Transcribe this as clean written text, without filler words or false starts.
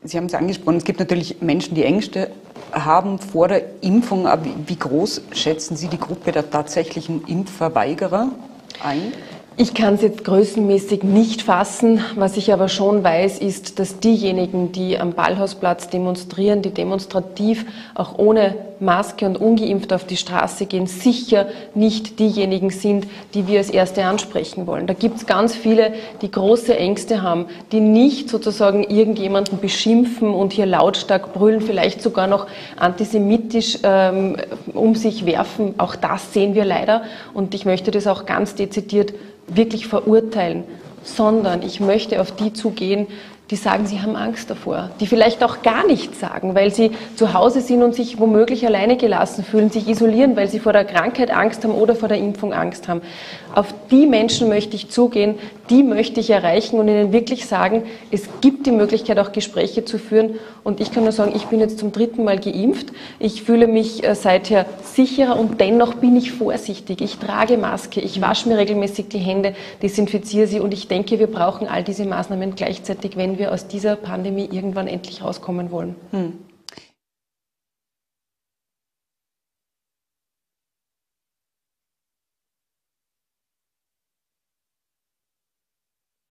Sie haben es angesprochen, es gibt natürlich Menschen, die Ängste haben vor der Impfung. Aber wie groß schätzen Sie die Gruppe der tatsächlichen Impfverweigerer ein? Ich kann es jetzt größenmäßig nicht fassen. Was ich aber schon weiß, ist, dass diejenigen, die am Ballhausplatz demonstrieren, die demonstrativ auch ohne Maske und ungeimpft auf die Straße gehen, sicher nicht diejenigen sind, die wir als Erste ansprechen wollen. Da gibt es ganz viele, die große Ängste haben, die nicht sozusagen irgendjemanden beschimpfen und hier lautstark brüllen, vielleicht sogar noch antisemitisch um sich werfen. Auch das sehen wir leider und ich möchte das auch ganz dezidiert wirklich verurteilen, sondern ich möchte auf die zugehen, die sagen, sie haben Angst davor, die vielleicht auch gar nichts sagen, weil sie zu Hause sind und sich womöglich alleine gelassen fühlen, sich isolieren, weil sie vor der Krankheit Angst haben oder vor der Impfung Angst haben. Auf die Menschen möchte ich zugehen, die möchte ich erreichen und ihnen wirklich sagen, es gibt die Möglichkeit, auch Gespräche zu führen. Und ich kann nur sagen, ich bin jetzt zum 3. Mal geimpft. Ich fühle mich seither sicherer und dennoch bin ich vorsichtig. Ich trage Maske, ich wasche mir regelmäßig die Hände, desinfiziere sie und ich denke, wir brauchen all diese Maßnahmen gleichzeitig, wenn wir aus dieser Pandemie irgendwann endlich rauskommen wollen.